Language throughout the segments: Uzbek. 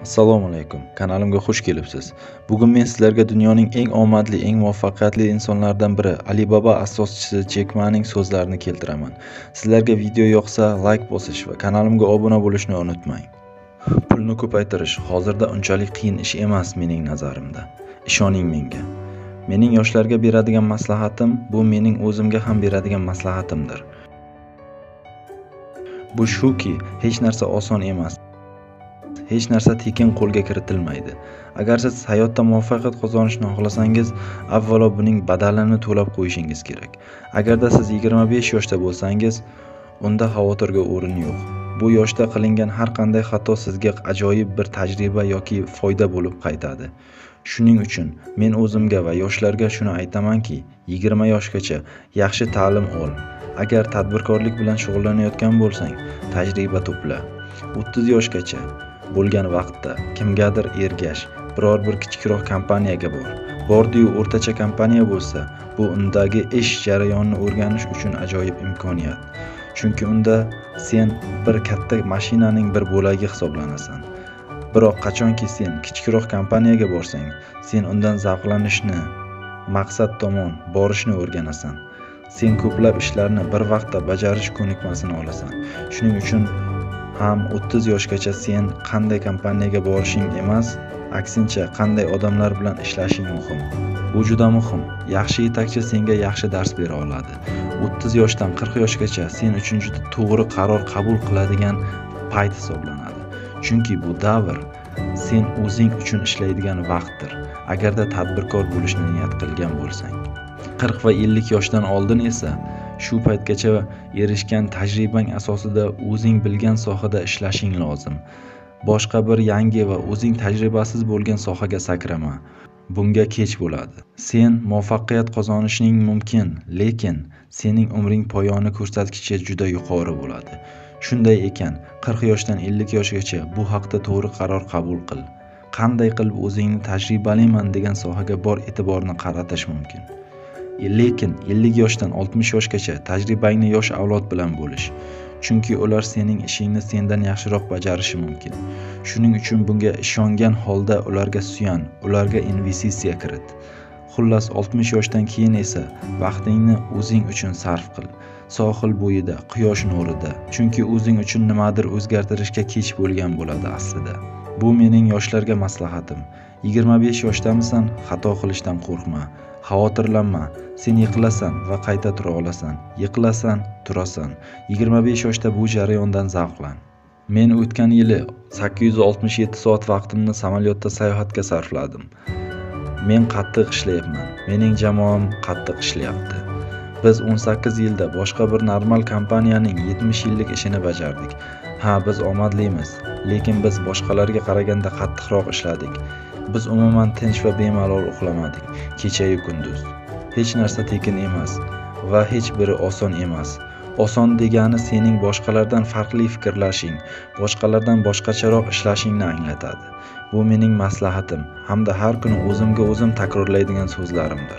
Assalomu alaykum. Kanalimga xush kelibsiz. Bugun men sizlarga dunyoning eng omadli, eng muvaffaqiyatli insonlardan biri Alibaba asoschisi Jek Ma'ning so'zlarini keltiraman. Sizlarga video yoqsa, like bosish va kanalimga obuna bo'lishni unutmang. Pulni ko'paytirish hozirda unchalik qiyin ish emas mening nazarimda. Ishoning menga. Mening yoshlarga beradigan maslahatim bu mening o'zimga ham beradigan maslahatimdir. Bu shuki, hech narsa oson emas. Hech narsa tekin qo'lga kiritilmaydi. Agar siz hayotda muvaffaqiyat qozonishni xohlasangiz, avvalo buning badalini to'lab qo'yishingiz kerak. Agarda siz 25 yoshda bo'lsangiz, unda xavotirga o'rin yo'q. Bu yoshda qilingan har qanday xato sizga ajoyib bir tajriba yoki foyda bo'lib qaytadi. Shuning uchun men o'zimga va yoshlarga shuni aytamanki, 20 yoshgacha yaxshi ta'lim ol. Agar tadbirkorlik bilan shug'ullanayotgan bo'lsang, tajriba to'pla. 30 yoshgacha bo'lgan vaqtda kimgadir ergash, biror bir kichikroq kompaniyaga bor. Bordi-yu o'rtacha kompaniya bo'lsa, bu undagi ish jarayonini o'rganish uchun ajoyib imkoniyat. Chunki unda sen bir katta mashinaning bir bo'lagi hisoblanasan. Biroq qachonki sen kichikroq kompaniyaga borsang, sen undan zavqlanishni, maqsad tomon borishni o'rganasan. Sen ko'plab ishlarni bir vaqtda bajarish ko'nikmasini olasan. Shuning uchun ham 30 yoshgacha sen qanday kompaniyaga borishing emas, aksincha qanday odamlar bilan ishlashing muhim. Bu juda muhim. Yaxshi yetakchi senga yaxshi dars bera oladi. 30 yoshdan 40 yoshgacha sen uchun juda to'g'ri qaror qabul qiladigan payt hisoblanadi. Chunki bu davr sen o'zing uchun ishlaydigan vaqtdir. Agarda tadbirkor bo'lishni niyat qilgan bo'lsang. 40 va 50 yoshdan oldin esa shu paytgacha erishgan tajribang asosida o'zing bilgan sohada ishlashing lozim. Boshqa bir yangi va o'zing tajribasiz bo'lgan sohaga sakrama. Bunga kech bo'ladi. Sen muvaffaqiyat qozonishing mumkin, lekin sening umring poyoni ko'rsatkichi juda yuqori bo'ladi. Shunday ekan, 40 yoshdan 50 yoshgacha bu haqda to'g'ri qaror qabul qil. Qanday qilib o'zingni tajribaliman degan sohaga bor e'tiborni qaratish mumkin. Lekin 50 yoshdan 60 yoshgacha tajribangni yosh avlod bilan bo'lish. Chunki ular sening ishingni sendan yaxshiroq bajarishi mumkin. Shuning uchun bunga ishongan holda ularga suyan, ularga investitsiya kirit. Xullas 60 yoshdan keyin esa vaqtingni o'zing uchun sarf qil. Sohil bo'yida, quyosh nurida. Chunki o'zing uchun nimadir o'zgartirishga kech bo'lgan bo'ladi aslida. Bu mening yoshlarga maslahatim. 25 yoshdamisan, xato qilishdan qo'rqma. Xavotirlanma, sen yiqilasan va qayta tura olasan. Yiqilasan, turasan. 25 yoshda bu jarayondan zavqlan. Men o'tgan yili 867 soat vaqtimni samolyotda sayohatga sarfladim. Men qattiq ishlayapman. Mening jamoam qattiq ishlayapti. Biz 18 yilda boshqa bir normal kompaniyaning 70 yillik ishini bajardik. Ha, biz omadlimiz, lekin biz boshqalarga qaraganda qattiqroq ishladik. Biz umuman tinch va bemalol uxlamadik, kecha-yu kunduz. Hech narsa tekin emas va hech biri oson emas. Oson degani sening boshqalardan farqli fikrlashing, boshqalardan boshqacharoq ishlashingni anglatadi. Bu mening maslahatim hamda har kuni o'zimga o'zim takrorlaydigan so'zlarimdir.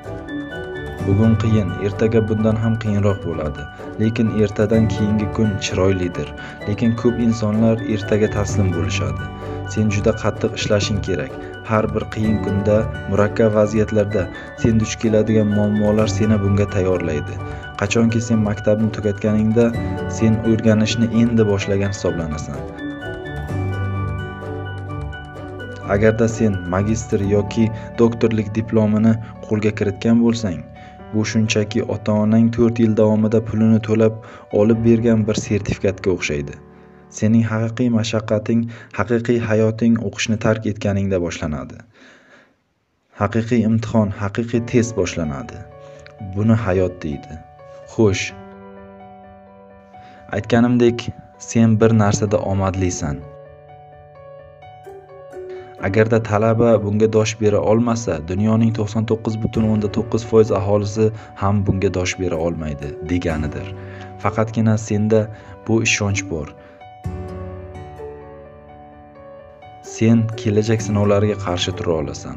Bugun qiyin, ertaga bundan ham qiyinroq bo'ladi. Lekin ertadan keyingi kun chiroylidir. Lekin ko'p insonlar ertaga taslim bo'lishadi. Sen juda qattiq ishlashing kerak. Har bir qiyin kunda, murakkab vaziyatlarda sen duch keladigan muammolar seni bunga tayyorlaydi. Qachonki sen maktabni tugatganingda, sen o'rganishni endi boshlagan hisoblanasan. Agarda sen magistr yoki doktorlik diplomini qo'lga kiritgan bo'lsang, bu shunchaki ota-onang 4 yil davomida pulini to'lab olib bergan bir sertifikatga o'xshaydi. Sening haqiqiy mashaqqating, haqiqiy hayoting o'qishni tark etganingda boshlanadi. Haqiqiy imtihon, haqiqiy test boshlanadi. Buni hayot deydi. Xo'sh. Aytganimdek, sen bir narsada omadlisan. Agarda talaba bunga dosh bera olmasa, dunyoning 99.9% aholisi ham bunga dosh bera olmaydi deganidir. Faqatgina senda bu ishonch bor. Sen kelajak sinovlariga qarshi tura olasan.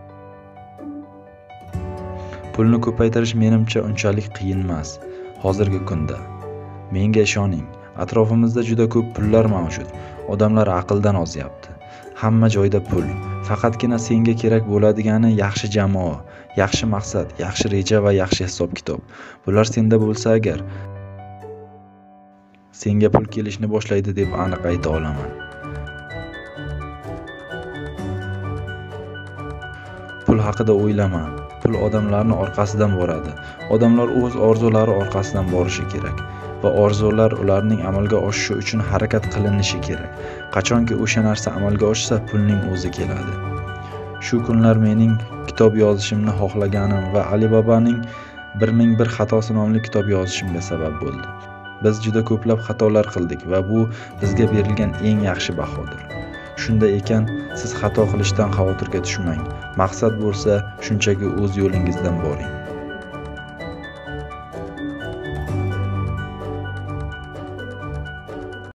Pulni ko'paytirish menimcha unchalik qiyin emas hozirgi kunda. Menga ishoning, atrofimizda juda ko'p pullar mavjud. Odamlar aqldan ozyapti. Hamma joyda pul. Faqatgina senga kerak bo'ladigan yaxshi jamoa, yaxshi maqsad, yaxshi reja va yaxshi hisob-kitob. Bular senda bo'lsa agar, senga pul kelishni boshlaydi deb aniq ayta olaman. Pul haqida o'ylama. Pul odamlarning orqasidan boradi. Odamlar o'z orzulari orqasidan borishi kerak va orzular ularning amalga oshishi uchun harakat qilinishi kerak. Qachonki o'sha narsa amalga oshsa, pulning o'zi keladi. Shu kunlar mening kitob yozishimni xohlaganim va Alibabaning 1001 xatosi nomli kitob yozishimga sabab bo'ldi. Biz juda ko'plab xatolar qildik va bu bizga berilgan eng yaxshi bahodir. Shunda ekan, siz xato qilishdan xavotirga tushmang. Maqsad bo'lsa, shunchaki o'z yo'lingizdan boring.